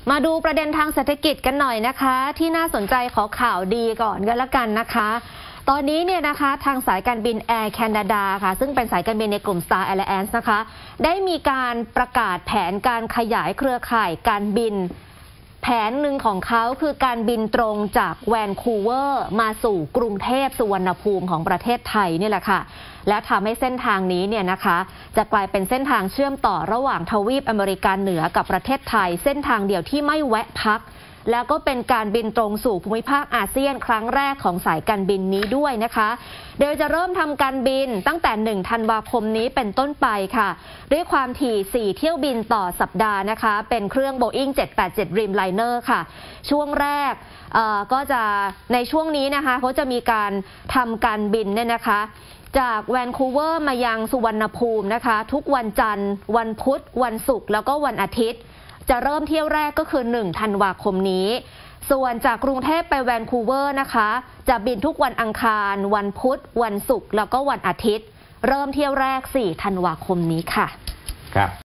มาดูประเด็นทางเศรษฐกิจกันหน่อยนะคะที่น่าสนใจขอข่าวดีก่อนกันละกันนะคะตอนนี้เนี่ยนะคะทางสายการบินแอร์แคนาดาค่ะซึ่งเป็นสายการบินในกลุ่ม Star Alliance นะคะได้มีการประกาศแผนการขยายเครือข่ายการบินแผนหนึ่งของเขาคือการบินตรงจากแวนคูเวอร์มาสู่กรุงเทพสุวรรณภูมิของประเทศไทยนี่แหละค่ะและทำให้เส้นทางนี้เนี่ยนะคะจะกลายเป็นเส้นทางเชื่อมต่อระหว่างทวีปอเมริกาเหนือกับประเทศไทยเส้นทางเดียวที่ไม่แวะพักแล้วก็เป็นการบินตรงสู่ภูมิภาคอาเซียนครั้งแรกของสายการบินนี้ด้วยนะคะโดยจะเริ่มทำการบินตั้งแต่1 ธันวาคมนี้เป็นต้นไปค่ะด้วยความถี่4 เที่ยวบินต่อสัปดาห์นะคะเป็นเครื่อง Boeing 787 Dreamliner ค่ะช่วงแรกก็จะในช่วงนี้นะคะเขาจะมีการทำการบินเนี่ยนะคะจากแวนคูเวอร์มายังสุวรรณภูมินะคะทุกวันจันทร์วันพุธวันศุกร์แล้วก็วันอาทิตย์จะเริ่มเที่ยวแรกก็คือ1 ธันวาคมนี้ส่วนจากกรุงเทพไปแวนคูเวอร์นะคะจะบินทุกวันอังคารวันพุธวันศุกร์แล้วก็วันอาทิตย์เริ่มเที่ยวแรก4 ธันวาคมนี้ค่ะครับ